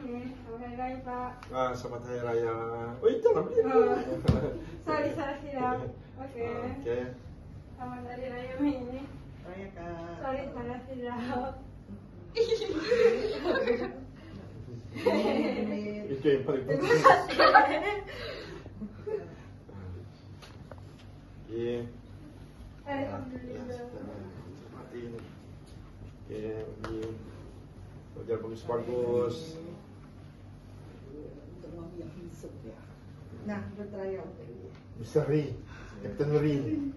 Selamat Hari Raya, Pak. Selamat Hari Raya. Wih, jangan begini. Sorry, salah silap. Oke. Oke. Selamat Hari Raya, Mi. Raya, Kak. Sorry, salah silap. Itu yang paling penting. Oke. Alhamdulillah. Mati ini. Oke, ini belajar bagus-bagus. Nah, berteraya untuk Mr. Ri, Captain Ri.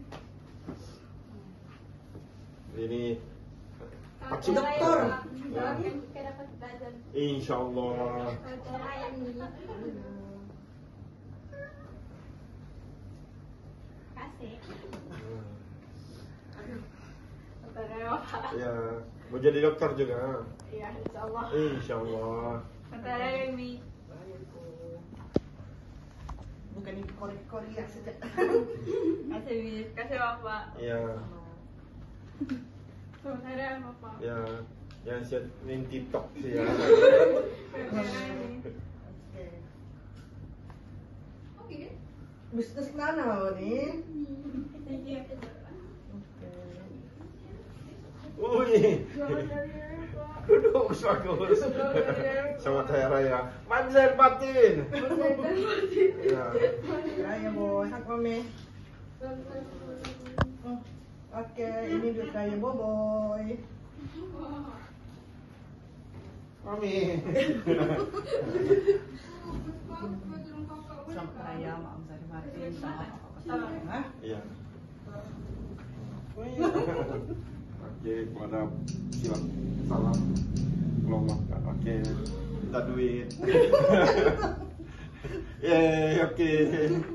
Ini Pakcik dokter. Doakan kita dapat belajar. Insyaallah. Selamat Hari Raya, Mi. Kasih. Selamat Hari Raya, Pak. Ya, mau jadi dokter juga. Iya, insyaallah. Insyaallah. Selamat Hari Raya, Mi. bukan di Korea saja. Kasih, Mi. Kasih, Bapak. Ya, Selamat Hari Raya, Bapak. ya, yang saya main TikTok sih ya. Selamat Hari Raya, Mi. Oke. Bisnis mana mau nih? Thank you. Wih, Selamat Hari Raya, Pak. duduk bagus. Selamat Hari Raya. Manzil batin. Ya. Raya boy, hak mami. Oke, ini duit raya boboy. Mami. Selamat raya, maaf dari Martin sama papa. Iya. Oke, kepada silam salam kalau makan. Oke, minta duit. Yeay, oke.